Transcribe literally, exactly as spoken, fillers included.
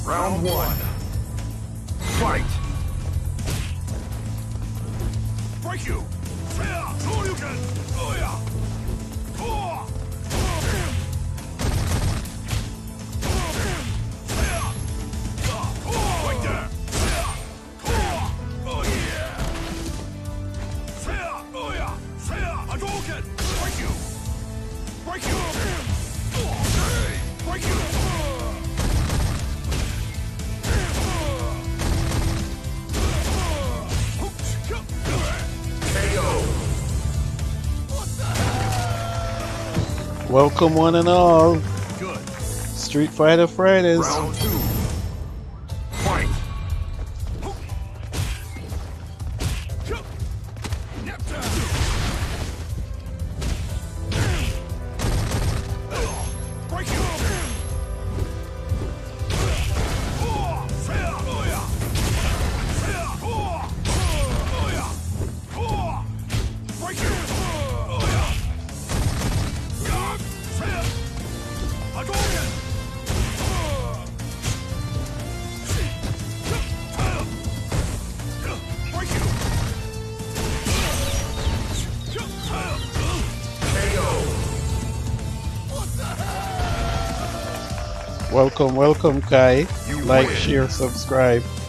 Round one. Fight! Break you! Shoryuken! Oh yeah! Oh! Right there! Oh yeah! Oh yeah! Hadouken! Break you! Break you! Break you! Welcome one and all. Good. Street Fighter Fridays. Round two. Fight. Break you. Break you. Welcome, welcome, Kai. You Like, win. share, subscribe.